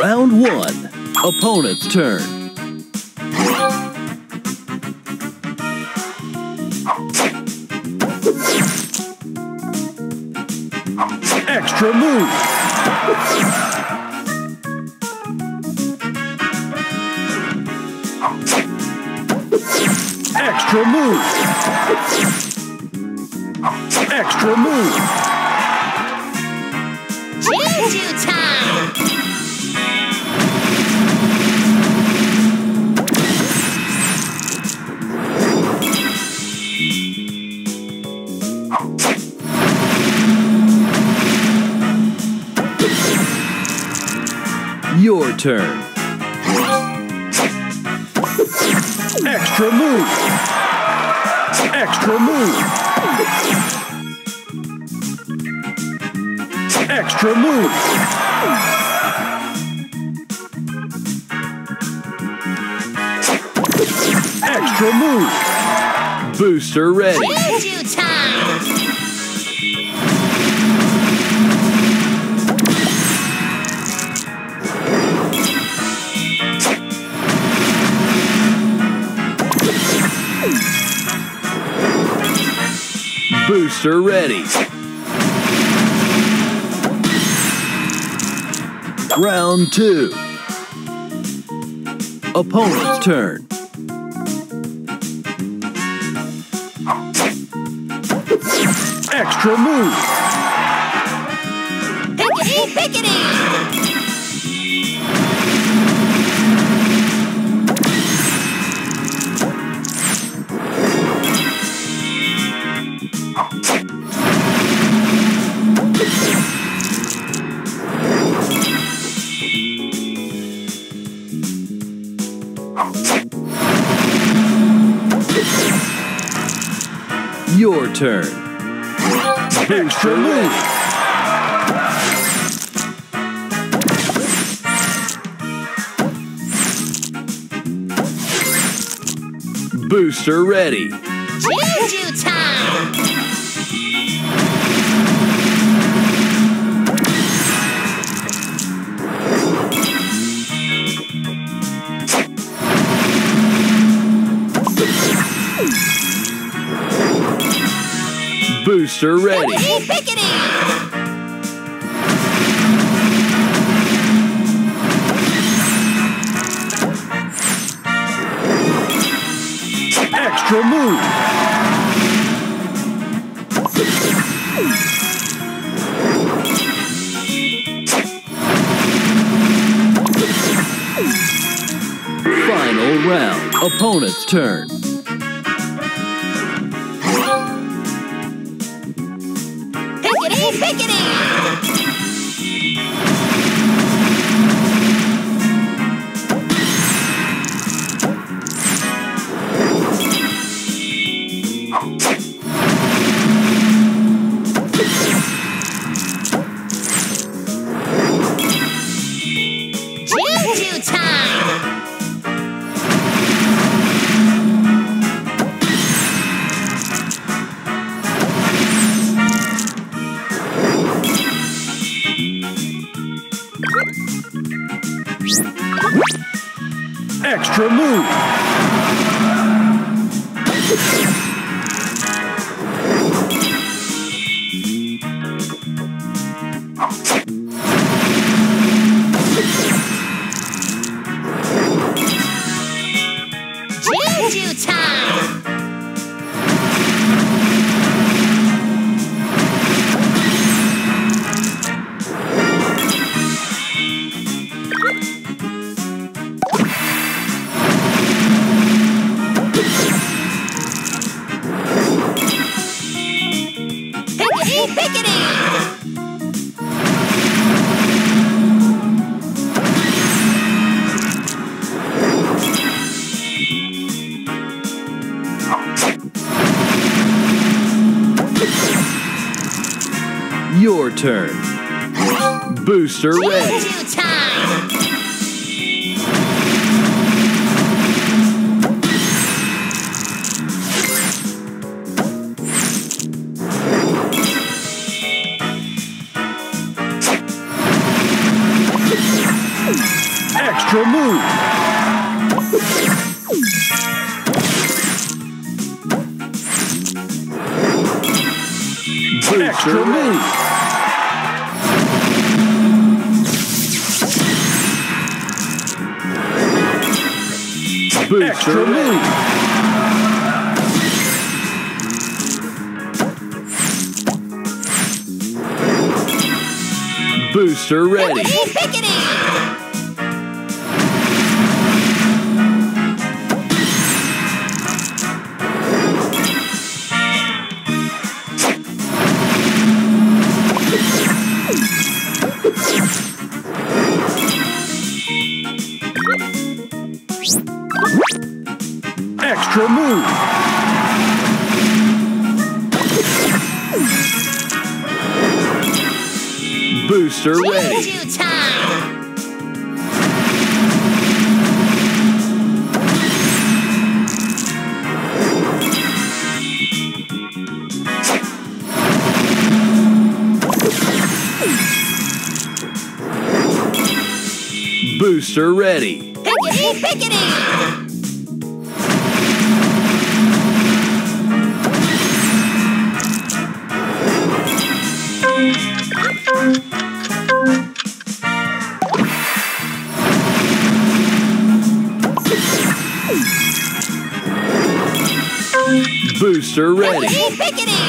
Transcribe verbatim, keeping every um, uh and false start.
Round one. Opponent's turn. Extra move. Extra move. Extra move. Juju time. Your turn. Extra move. Extra move. Extra move. Extra move. Booster ready. Juju time. Booster ready. Round two. Opponent's turn. Extra move. Pickety, pickety. Your turn. Booster move. Booster ready. Juju time. Booster ready. Pickety, pickety. Extra move. Final round. Opponent's turn. Pickety, pickety. Juju time. Extra move. Juju time. Pickety, pickety. Your turn. Booster ready. Juju time. Booster Extra move. Extra move. Extra move. Booster ready. Pickety, pickety. Extra move. Booster ready. Choo-choo time. Booster ready. Pickety, pickety. Booster ready. Pickety, pickety.